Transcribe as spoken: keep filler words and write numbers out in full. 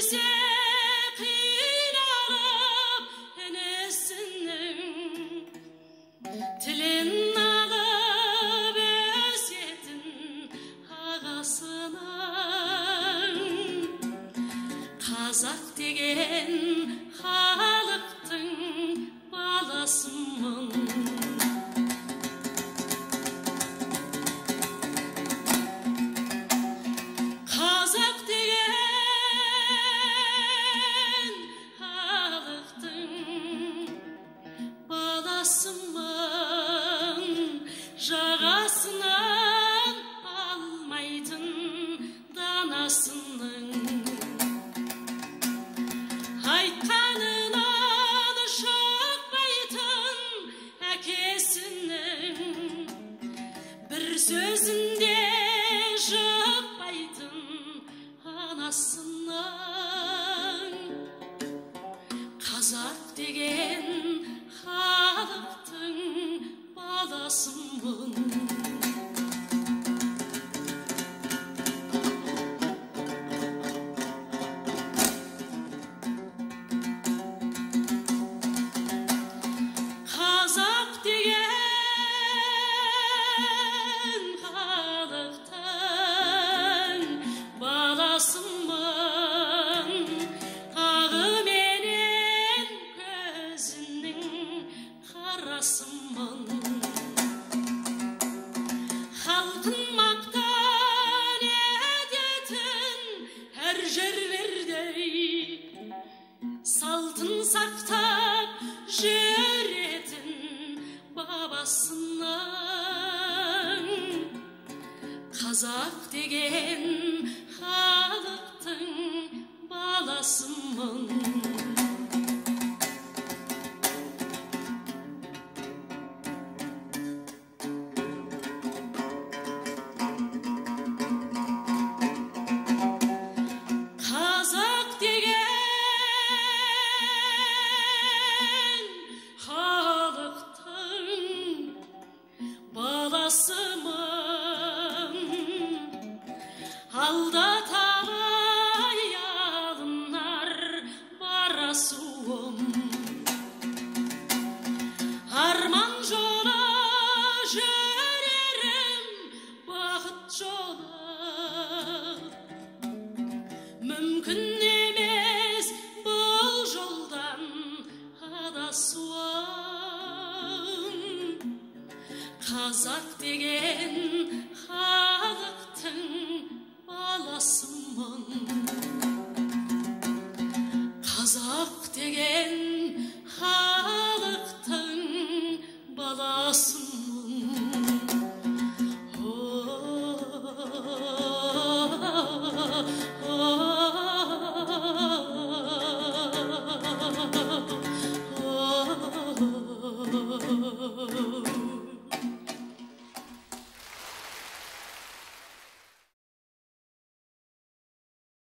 Bize kıynalıp enesinin tilin alıp özgedin ağasının. Kazak degen halıktın balasımın. Kazak degen halıktın balasımın. Жағасынан almaydın danasının. Айтқанынан шықпайтын әкесінің. Bir сөзінде жықпайтын анасының. Қазақ деген халықтың баласымын. Қазақ деген халықтың баласымын. Ағы менен көзінің қарасымын. Халқын мақтан ететін әр жерлерде салтын сақтап жүретін бабасының. Қазақ деген халықтың баласымын. Қазақ деген халықтың баласымын. Алда талай алынар барасуым. Арман жолы жүрерім, бақыт жолы. Мүмкін емес бұл жолдан адасуым. Қазақ деген халықтың баласымын. Қазақ деген халықтың баласымын.